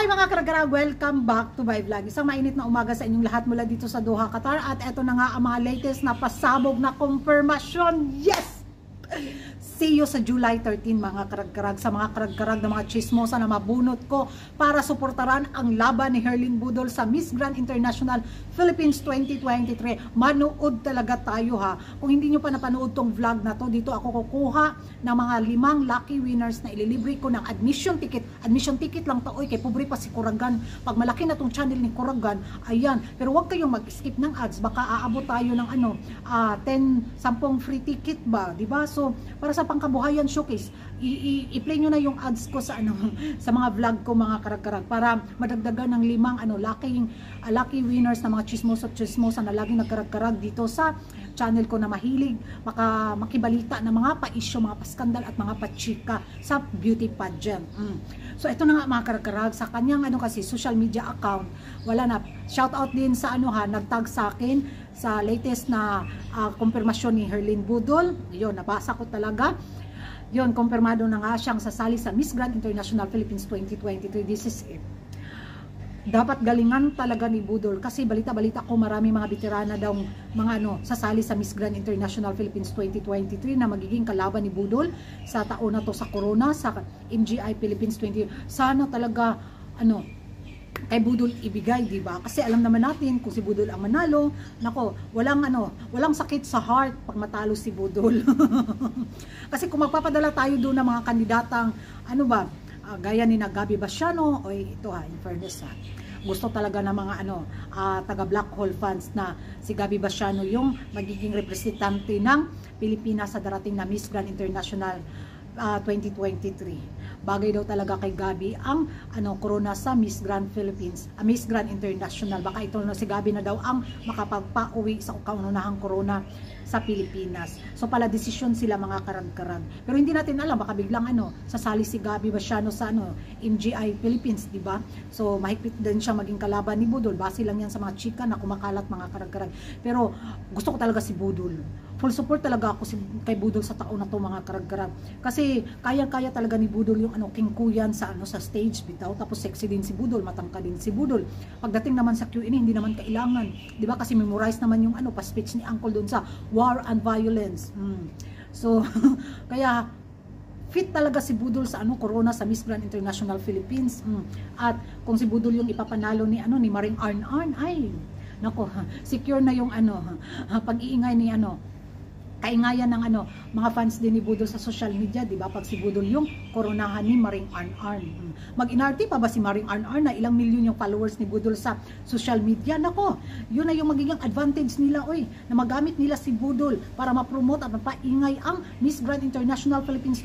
Hi mga karagara, welcome back to my vlog. Isang mainit na umaga sa inyong lahat mula dito sa Doha, Qatar. At eto na nga ang mga latest na pasabog na confirmation. Yes! See you sa July 13 mga karagkarag. Sa mga karagkarag na mga chismosa na mabunot ko para suportaran ang laban ni Herlyn Budol sa Miss Grand International Philippines 2023. Manood talaga tayo ha. Kung hindi nyo pa napanood tong vlog na to, dito ako kukuha ng mga 5 lucky winners na ililibre ko ng admission ticket. Admission ticket lang to, oy, kay pobre pa si Kuragan. Pag malaki na tong channel ni Kuragan, ayan. Pero huwag kayong mag-skip ng ads. Baka aabot tayo ng 10 free ticket ba, di ba? So, para sa pangkabuhayan showcase, i-play nyo na yung ads ko sa sa mga vlog ko mga karag-karag para madagdagan ng 5 lucky winners na mga chismosa na laging nagkarag-karag dito sa channel ko na mahilig makibalita ng mga pa-issue, mga paskandal at mga pachika sa beauty pageant. So ito na nga mga karag-karag sa kanyang kasi social media account. Wala na, shout out din sa nagtag sa akin sa latest na kumpirmasyon ni Herlyn Budol. Yun, nabasa ko talaga. Yun, kumpirmado na nga siyang sasali sa Miss Grand International Philippines 2023. This is it. Dapat galingan talaga ni Budol kasi balita-balita ko marami mga veterana daw mga sasali sa Miss Grand International Philippines 2023 na magiging kalaban ni Budol sa taon na to sa Corona sa MGI Philippines 20. Sana talaga kay Budol ibigay, di ba? Kasi alam naman natin kung si Budol ang manalo, nako, walang sakit sa heart pag matalo si Budol. Kasi kung magpapadala tayo doon ng mga kandidatang gaya ni Gabi Basiano, ito in fairness gusto talaga ng mga taga Black Hole fans na si Gabi Basiano yung magiging representante ng Pilipinas sa darating na Miss Grand International 2023. Bagay daw talaga kay Gabi ang corona sa Miss Grand Philippines, Miss Grand International. Baka ito si Gabi na daw ang makapagpa-uwi sa kaunahang corona sa Pilipinas. So pala desisyon sila mga karag-karag. Pero hindi natin alam, baka biglang sasali si Gabi Basiano sa MGI Philippines, di ba? So mahigpit din siya maging kalaban ni Budol. Base lang yan sa mga chika na kumakalat mga karag-karag. Pero gusto ko talaga si Budol. Full support talaga ako kay Budol sa taon na to mga karag-karag. Kasi kaya-kaya talaga ni Budol yung kingkuyan sa sa stage bitaw. Tapos sexy din si Budol, matangka din si Budol. Pagdating naman sa Q&A, hindi naman kailangan. Di ba? Kasi memorize naman yung pa-speech ni Uncle doon sa war and violence. So, kaya fit talaga si Budol sa Corona sa Miss Grand International Philippines. At kung si Budol yung ipapanalo ni Maring Arn, ay nako, secure na yung pag-iingay ni kaingayan ng mga fans din ni Budol sa social media, di ba? Pag si Budol yung koronahan ni Maring Arn. Mag-inarte pa ba si Maring Arn na ilang milyon yung followers ni Budol sa social media? Nako, yun na yung magiging advantage nila, na magamit nila si Budol para ma-promote at mapaingay ang Miss Grand International Philippines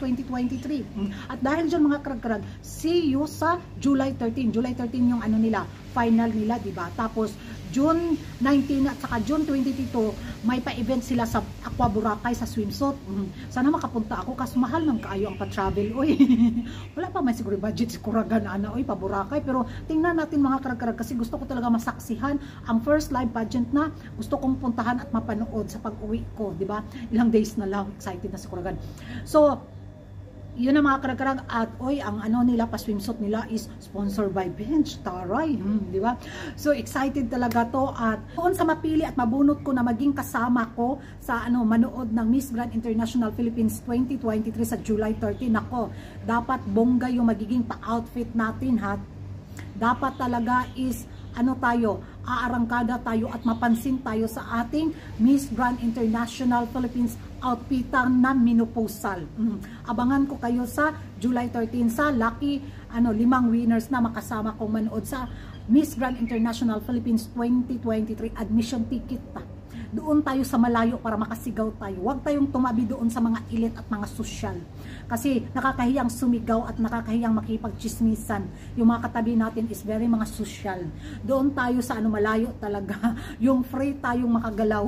2023. At dahil dyan mga karag-karag, see you sa July 13. July 13 yung final nila, di ba? Tapos June 19 at saka June 22 may pa-event sila sa Aqua Boracay sa swimsuit. Sana makapunta ako kasi mahal ng kaayo ang pa-travel. Wala pa may siguro budget si Kuragan pa Boracay, pero tingnan natin mga karag-karag kasi gusto ko talaga masaksihan ang first live pageant na gusto kong puntahan at mapanood sa pag-uwi ko, di ba? Ilang days na lang, excited na si Kuragan. So yun ang mga karag-karag at ang nila pa-swimsuit nila is sponsored by Bench Taray, di ba? So excited talaga to at kung sa mapili at mabunot ko na maging kasama ko sa manood ng Miss Grand International Philippines 2023 sa July 13 ako, dapat bongga yung magiging pa-outfit natin ha. Dapat talaga is aarangkada tayo at mapansin tayo sa ating Miss Grand International Philippines outfitan na menopausal. Abangan ko kayo sa July 13 sa lucky 5 winners na makasama kong manood sa Miss Grand International Philippines 2023 admission ticket pa. Doon tayo sa malayo para makasigaw tayo. Huwag tayong tumabi doon sa mga elite at mga sosyal. Kasi nakakahiyang sumigaw at nakakahiyang makipagchismisan. Yung mga katabi natin is very mga sosyal. Doon tayo sa malayo talaga. Yung free tayong makagalaw.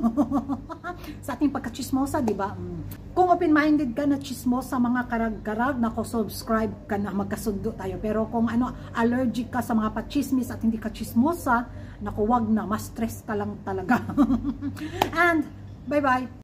Sa ating pagkachismosa, di ba? Kung open-minded ka na chismosa mga karag-karag, subscribe ka na, magkasundo tayo. Pero kung allergic ka sa mga pachismis at hindi ka chismosa, wag na, mas stress ka lang talaga. And bye-bye.